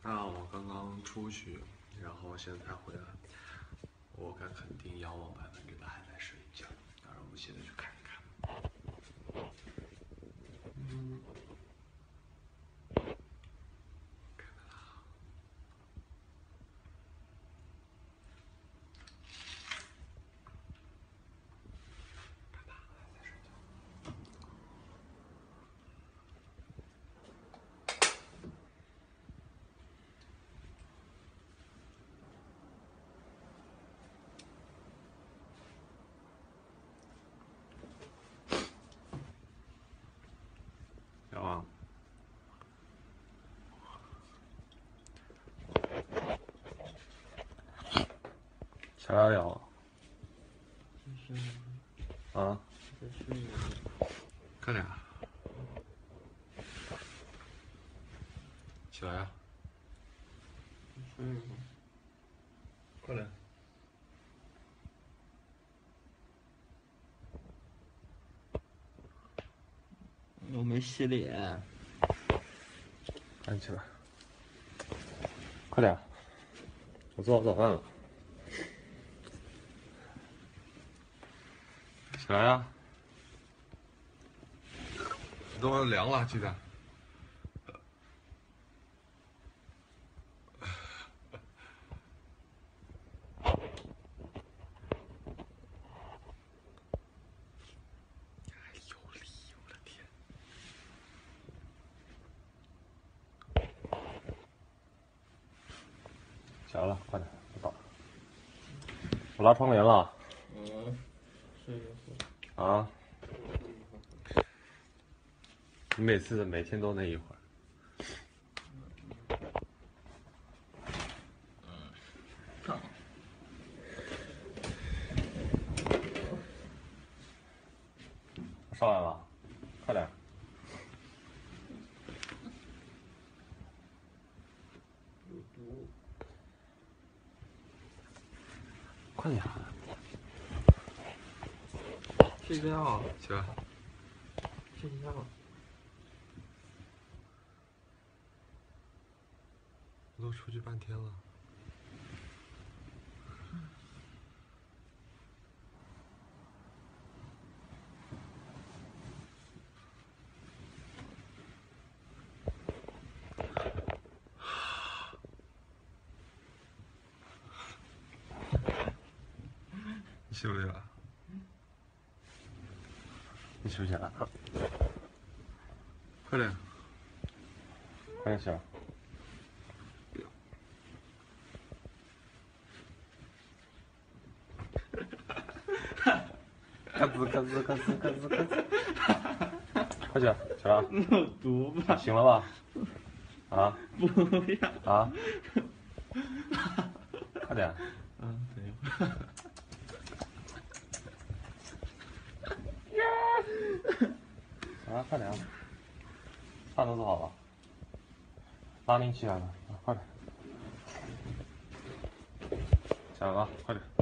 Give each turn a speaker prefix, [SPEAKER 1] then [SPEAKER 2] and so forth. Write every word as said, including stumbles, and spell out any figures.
[SPEAKER 1] 啊，我刚刚出去，然后现在才回来。我敢肯定，仰望百分之百还在睡觉。当然，我们现在去看一看。嗯，看到了。爸爸还在睡觉。仰望。起来了，仰望。啊？快点。起来呀！
[SPEAKER 2] 嗯，
[SPEAKER 1] 快点。
[SPEAKER 2] 我没洗脸。
[SPEAKER 1] 赶紧起来。快点。我做好早饭了。起来呀！都凉了，记得。有理，我的天！起来了，快点，我倒。我拉窗帘了。
[SPEAKER 2] 嗯，睡一会儿。
[SPEAKER 1] 啊？你每次每天都那一会儿。
[SPEAKER 2] 嗯。
[SPEAKER 1] 上来了，快点。
[SPEAKER 2] 有毒。
[SPEAKER 1] 快点。
[SPEAKER 2] 睡觉。
[SPEAKER 1] 起来。
[SPEAKER 2] 睡觉。
[SPEAKER 1] 我都出去半天了。你起不起来？你起不起来？快点，快点起来！咯吱咯吱咯吱咯吱咯吱！快起来，起来！
[SPEAKER 2] 你有毒吧？
[SPEAKER 1] 醒了吧？啊？
[SPEAKER 2] 不要！
[SPEAKER 1] 啊？快点！
[SPEAKER 2] 嗯，等一会儿。
[SPEAKER 1] 啊，快点！饭都做好了。拉您起来了，啊，快点！起来了，快点！